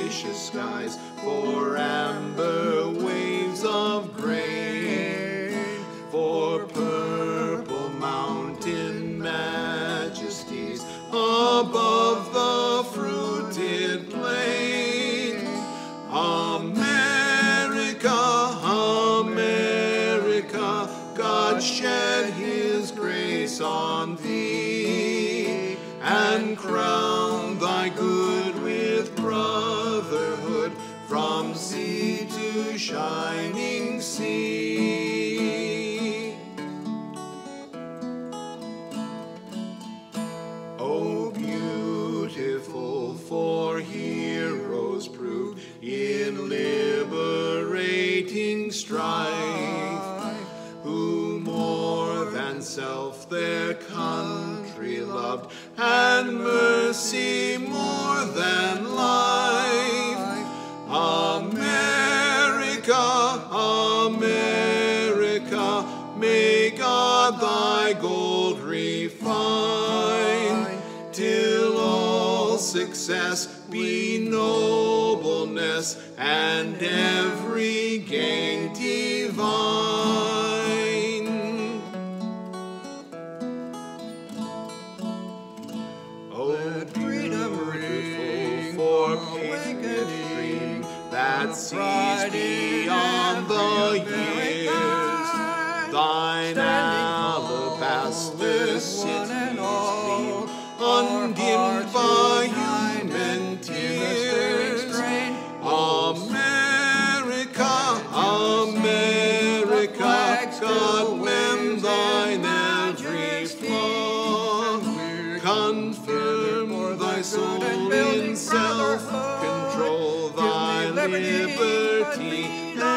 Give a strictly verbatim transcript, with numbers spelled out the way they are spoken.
spacious skies, for amber waves of grain, for purple mountain majesties above the fruited plain. America, America, God shed his grace on thee, and crown thy good with brotherhood from sea to shining sea. Oh, beautiful for heroes prove in liberating strife, who more than self their country loved, and mercy more than life. America, America, may God thy gold refine, till all success be nobleness, and every gain divine. Oh, beautiful for patriot dream that sees beyond the years, thine alabaster city gleam, undimmed by human tears. America, America, God mend thine every flaw, confirm thy soul in self-control, thy liberty